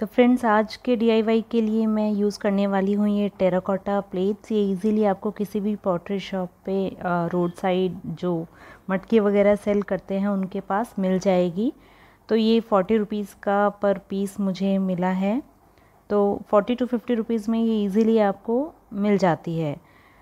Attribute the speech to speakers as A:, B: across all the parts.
A: तो फ्रेंड्स, आज के डीआईवाई के लिए मैं यूज़ करने वाली हूँ ये टेराकोटा प्लेट्स। ये इजीली आपको किसी भी पॉटरी शॉप पे रोड साइड जो मटके वगैरह सेल करते हैं उनके पास मिल जाएगी। तो ये 40 रुपीज़ का पर पीस मुझे मिला है। तो 40 to 50 रुपीज़ में ये इजीली आपको मिल जाती है।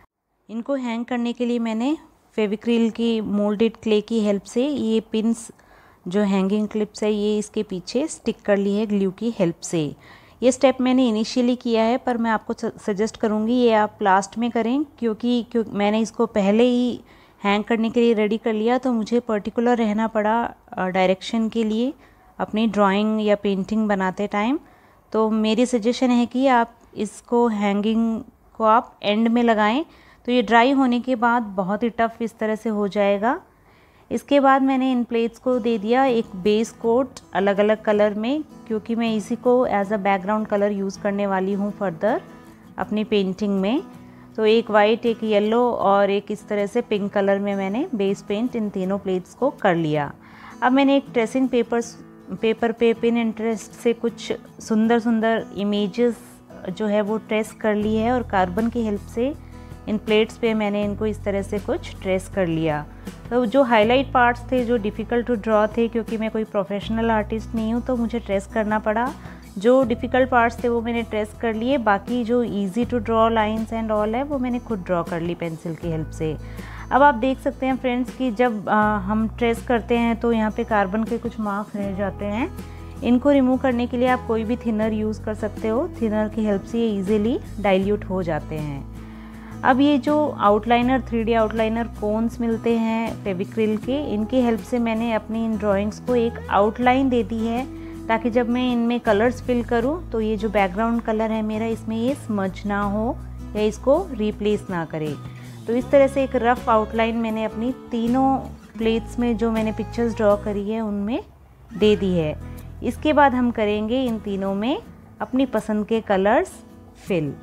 A: इनको हैंग करने के लिए मैंने फेविक्रिल की मोल्डेड क्ले की हेल्प से ये पिन्स जो हैंगिंग क्लिप्स है ये इसके पीछे स्टिक कर ली है ग्लू की हेल्प से। ये स्टेप मैंने इनिशियली किया है, पर मैं आपको सजेस्ट करूँगी ये आप लास्ट में करें, क्योंकि मैंने इसको पहले ही हैंग करने के लिए रेडी कर लिया तो मुझे पर्टिकुलर रहना पड़ा डायरेक्शन के लिए अपनी ड्राइंग या पेंटिंग बनाते टाइम। तो मेरी सजेशन है कि आप इसको हैंगिंग को आप एंड में लगाएं, तो ये ड्राई होने के बाद बहुत ही टफ इस तरह से हो जाएगा। इसके बाद मैंने इन प्लेट्स को दे दिया एक बेस कोट अलग अलग कलर में, क्योंकि मैं इसी को as a background colour use करने वाली हूँ फर्दर अपनी पेंटिंग में। तो एक वाइट, एक येलो और एक इस तरह से पिंक कलर में मैंने बेस पेंट इन तीनों प्लेट्स को कर लिया। अब मैंने एक ट्रेसिंग पेपर पे पिन इंटरेस्ट से कुछ सुंदर सुंदर इमेजेस जो है वो ट्रेस कर ली है, और कार्बन की हेल्प से इन प्लेट्स पे मैंने इनको इस तरह से कुछ ट्रेस कर लिया। तो जो हाईलाइट पार्ट्स थे जो डिफ़िकल्ट टू ड्रॉ थे, क्योंकि मैं कोई प्रोफेशनल आर्टिस्ट नहीं हूँ तो मुझे ट्रेस करना पड़ा। जो डिफ़िकल्ट पार्ट्स थे वो मैंने ट्रेस कर लिए, बाकी जो easy to draw lines and all है वो मैंने खुद ड्रॉ कर ली पेंसिल की हेल्प से। अब आप देख सकते हैं फ्रेंड्स कि जब हम ट्रेस करते हैं तो यहाँ पे कार्बन के कुछ मार्क्स रह जाते हैं। इनको रिमूव करने के लिए आप कोई भी थिनर यूज़ कर सकते हो। थिनर की हेल्प से ये ईजिली डाइल्यूट हो जाते हैं। अब ये जो आउटलाइनर 3D आउटलाइनर कोन्स मिलते हैं फेविक्रिल के, इनकी हेल्प से मैंने अपनी इन ड्राइंग्स को एक आउटलाइन दे दी है, ताकि जब मैं इनमें कलर्स फिल करूं तो ये जो बैकग्राउंड कलर है मेरा इसमें ये स्मज ना हो या इसको रिप्लेस ना करे। तो इस तरह से एक रफ आउटलाइन मैंने अपनी तीनों प्लेट्स में जो मैंने पिक्चर्स ड्रॉ करी है उनमें दे दी है। इसके बाद हम करेंगे इन तीनों में अपनी पसंद के colours fill.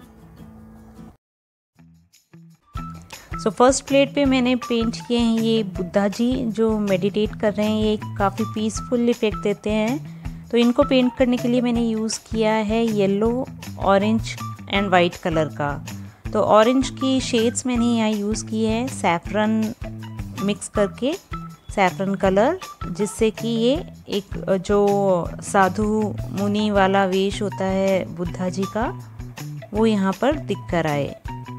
A: So first plate पे मैंने पेंट किए हैं ये बुद्धा जी जो मेडिटेट कर रहे हैं। ये काफ़ी पीसफुल इफेक्ट देते हैं। तो इनको पेंट करने के लिए मैंने यूज़ किया है yellow, orange and white colour का। तो ऑरेंज की शेड्स मैंने यहाँ यूज़ की है सैफरन मिक्स करके, सैफरन कलर, जिससे कि ये एक जो साधु मुनि वाला वेश होता है बुद्धा जी का वो यहाँ पर दिख कर आए।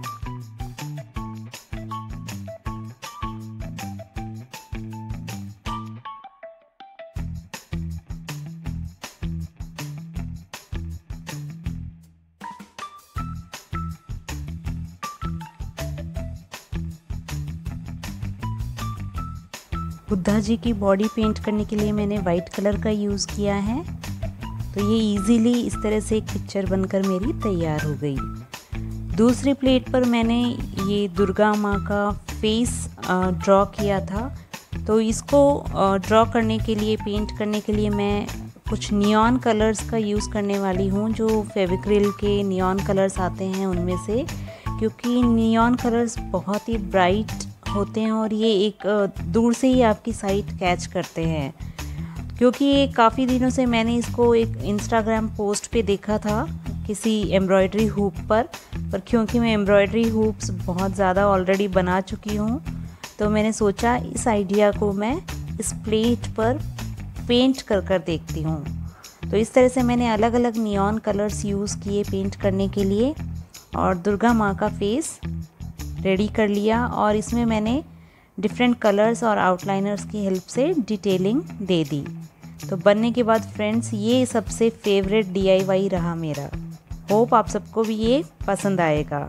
A: बुद्धा जी की बॉडी पेंट करने के लिए मैंने वाइट कलर का यूज़ किया है। तो ये इजीली इस तरह से एक पिक्चर बनकर मेरी तैयार हो गई। दूसरी प्लेट पर मैंने ये दुर्गा माँ का फेस ड्रॉ किया था। तो इसको ड्रॉ करने के लिए, पेंट करने के लिए मैं कुछ नियॉन कलर्स का यूज़ करने वाली हूँ, जो फेविक्रिल के नियॉन कलर्स आते हैं उनमें से, क्योंकि नियॉन कलर्स बहुत ही ब्राइट होते हैं और ये एक दूर से ही आपकी साइट कैच करते हैं। क्योंकि ये काफ़ी दिनों से मैंने इसको एक इंस्टाग्राम पोस्ट पे देखा था किसी एम्ब्रॉयडरी हुप पर क्योंकि मैं एम्ब्रॉयडरी हुप्स बहुत ज़्यादा ऑलरेडी बना चुकी हूँ, तो मैंने सोचा इस आइडिया को मैं इस प्लेट पर पेंट कर देखती हूँ। तो इस तरह से मैंने अलग अलग नियॉन कलर्स यूज़ किए पेंट करने के लिए, और दुर्गा माँ का फेस रेडी कर लिया। और इसमें मैंने डिफरेंट कलर्स और आउटलाइनर्स की हेल्प से डिटेलिंग दे दी। तो बनने के बाद फ्रेंड्स ये सबसे फेवरेट डीआईवाई रहा मेरा। होप आप सबको भी ये पसंद आएगा।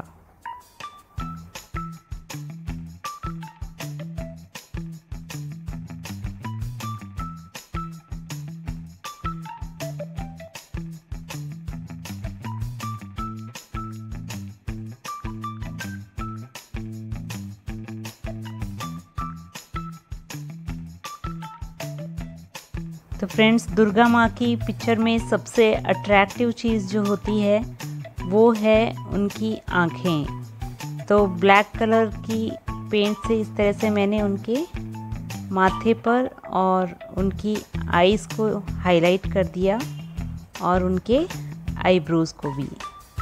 A: तो फ्रेंड्स, दुर्गा माँ की पिक्चर में सबसे अट्रैक्टिव चीज़ जो होती है वो है उनकी आँखें। तो ब्लैक कलर की पेंट से इस तरह से मैंने उनके माथे पर और उनकी आईज़ को हाईलाइट कर दिया। और उनके आईब्रोज़ को भी।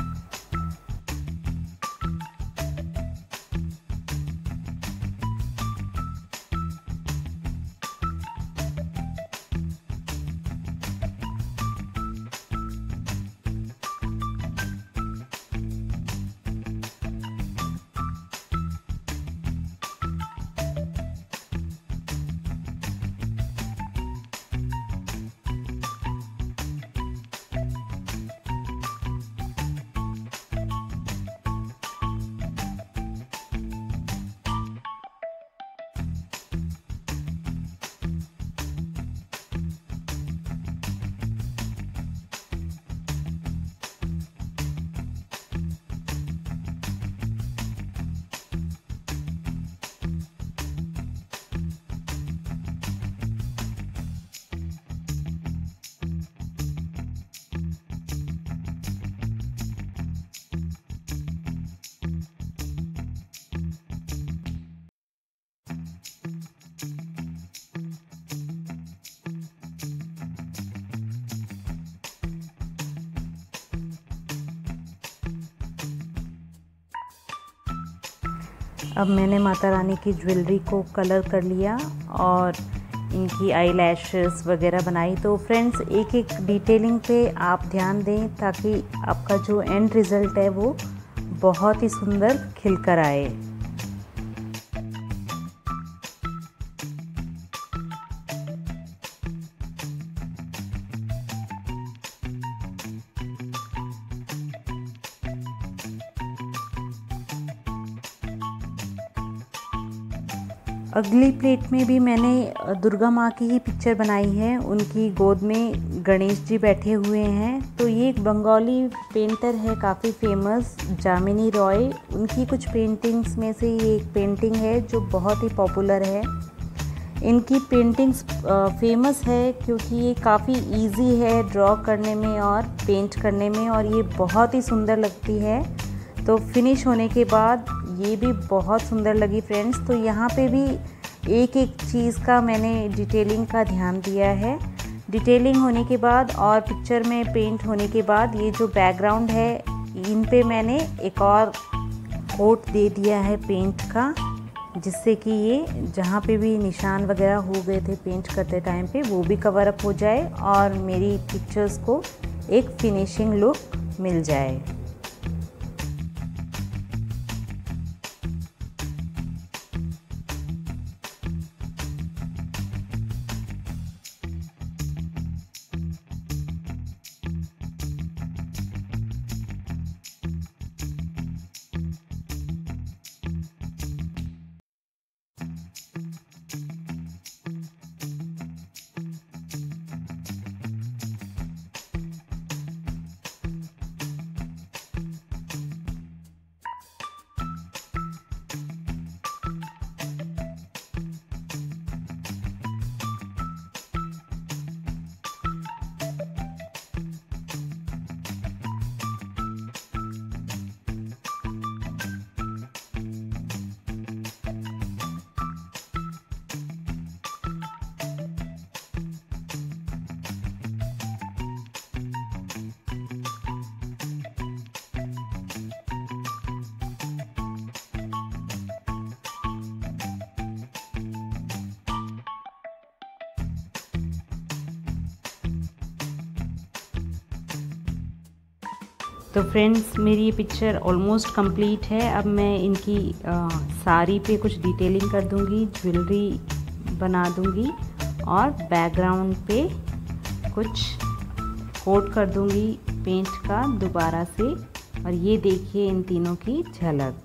A: अब मैंने माता रानी की ज्वेलरी को कलर कर लिया और इनकी आई लैशेस वगैरह बनाई। तो फ्रेंड्स, एक एक डिटेलिंग पे आप ध्यान दें ताकि आपका जो एंड रिज़ल्ट है वो बहुत ही सुंदर खिलकर आए। अगली प्लेट में भी मैंने दुर्गा माँ की ही पिक्चर बनाई है। उनकी गोद में गणेश जी बैठे हुए हैं। तो ये एक बंगाली पेंटर है काफ़ी फेमस, जामिनी रॉय। उनकी कुछ पेंटिंग्स में से ये एक पेंटिंग है जो बहुत ही पॉपुलर है। इनकी पेंटिंग्स फेमस है क्योंकि ये काफ़ी इजी है ड्रॉ करने में और पेंट करने में, और ये बहुत ही सुंदर लगती है। तो फिनिश होने के बाद ये भी बहुत सुंदर लगी फ्रेंड्स। तो यहाँ पे भी एक एक चीज़ का मैंने डिटेलिंग का ध्यान दिया है। डिटेलिंग होने के बाद और पिक्चर में पेंट होने के बाद ये जो बैकग्राउंड है इन पे मैंने एक और कोट दे दिया है पेंट का, जिससे कि ये जहाँ पे भी निशान वगैरह हो गए थे पेंट करते टाइम पे वो भी कवर अप हो जाए और मेरी पिक्चर्स को एक फिनिशिंग लुक मिल जाए। तो फ्रेंड्स, मेरी ये पिक्चर ऑलमोस्ट कंप्लीट है। अब मैं इनकी साड़ी पे कुछ डिटेलिंग कर दूंगी, ज्वेलरी बना दूंगी और बैकग्राउंड पे कुछ कोट कर दूंगी पेंट का दोबारा से। और ये देखिए इन तीनों की झलक।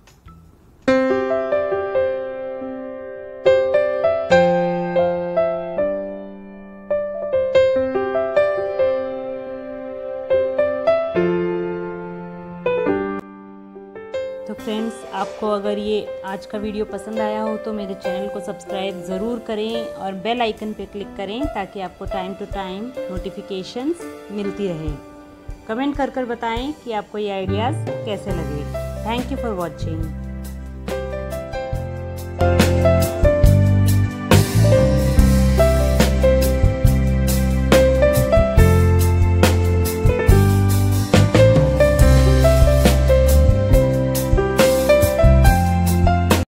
A: तो फ्रेंड्स, आपको अगर ये आज का वीडियो पसंद आया हो तो मेरे चैनल को सब्सक्राइब ज़रूर करें और बेल आइकन पे क्लिक करें ताकि आपको टाइम टू टाइम नोटिफिकेशंस मिलती रहे। कमेंट कर बताएं कि आपको ये आइडियाज़ कैसे लगे। Thank you for watching.